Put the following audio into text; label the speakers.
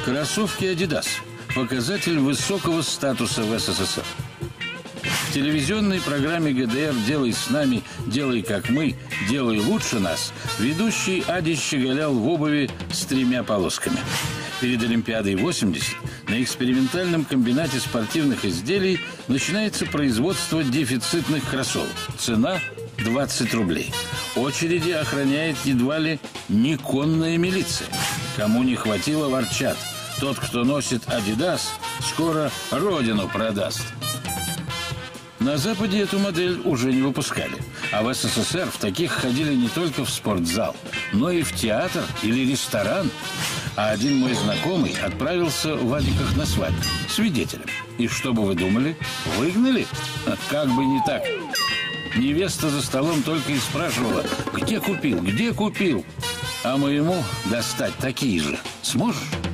Speaker 1: Кроссовки Adidas – показатель высокого статуса в СССР. В телевизионной программе ГДР «Делай с нами, делай как мы, делай лучше нас» ведущий Ади щеголял в обуви с 3 полосками. Перед Олимпиадой 80 на экспериментальном комбинате спортивных изделий начинается производство дефицитных кроссовок. Цена – 20 рублей. Очереди охраняет едва ли не конная милиция. Кому не хватило, ворчат. Тот, кто носит Adidas, скоро родину продаст. На Западе эту модель уже не выпускали. А в СССР в таких ходили не только в спортзал, но и в театр или ресторан. А один мой знакомый отправился в Адиках на свадьбу свидетелем. И что бы вы думали? Выгнали? Как бы не так. Невеста за столом только и спрашивала: где купил, где купил? А моему достать такие же сможешь?